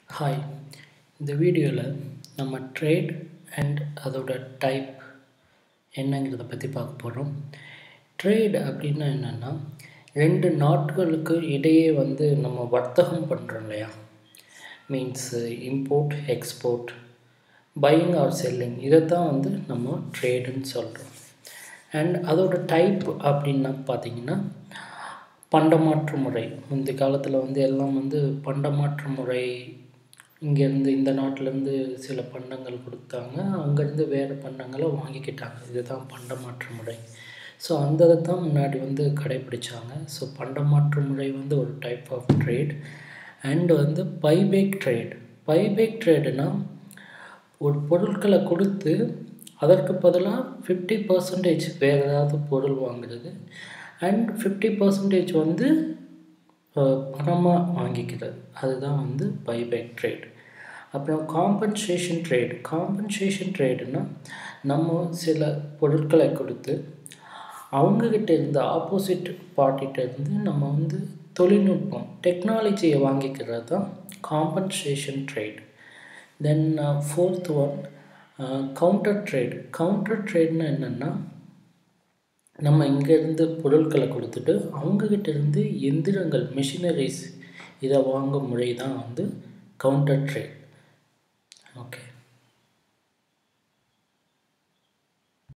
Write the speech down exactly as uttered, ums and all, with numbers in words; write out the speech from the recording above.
Hi, இந்த வீடியோவில் நம்ம ட்ரேட் அண்ட் அதோட டைப் என்னங்கிறத பற்றி பார்க்க போகிறோம். ட்ரேட் அப்படின்னா என்னென்னா, ரெண்டு நாட்களுக்கு இடையே வந்து நம்ம வர்த்தகம் பண்ணுறோம் இல்லையா. Means import export, buying or selling, இதை தான் வந்து நம்ம ட்ரேடுன்னு சொல்கிறோம். அண்ட் அதோட டைப் அப்படின்னா பார்த்திங்கன்னா பண்டமாற்று முறை. முந்தைய காலத்தில் வந்து எல்லாம் வந்து பண்டமாற்று முறை, இங்கேருந்து இந்த நாட்டிலேருந்து சில பண்டங்கள் கொடுத்தாங்க, அங்கேருந்து வேறு பண்டங்களை வாங்கிக்கிட்டாங்க. இதுதான் பண்டமாற்று முறை. ஸோ அந்த இதை தான் முன்னாடி வந்து கடைப்பிடிச்சாங்க. ஸோ பண்டமாற்று முறை வந்து ஒரு டைப் ஆஃப் ட்ரேட். அண்ட் வந்து பைபேக் ட்ரேட். பைபேக் ட்ரேடுனா ஒரு பொருட்களை கொடுத்து அதற்கு பதிலாக ஃபிஃப்டி பர்சன்டேஜ் வேறு ஏதாவது பொருள் வாங்குறது, அண்ட் ஃபிஃப்டி பர்சன்டேஜ் வந்து பணமாக வாங்கிக்கிறது. அதுதான் வந்து பைபேக் ட்ரேட். அப்புறம் காம்பன்சேஷன் ட்ரேட். காம்பன்சேஷன் ட்ரேடுனா நம்ம சில பொருட்களை கொடுத்து அவங்கக்கிட்ட இருந்து ஆப்போசிட் பார்ட்டிகிட்ட இருந்து நம்ம வந்து தொழில்நுட்பம் டெக்னாலஜியை வாங்கிக்கிறது தான் compensation trade. Then fourth one counter trade. Counter ட்ரேட்னா என்னென்னா, நம்ம இங்கேருந்து பொருட்களை கொடுத்துட்டு அவங்கக்கிட்ட இருந்து எந்திரங்கள் மிஷினரிஸ் இதை வாங்கும் முறை தான் வந்து கவுண்டர் ட்ரேட். ஓகே.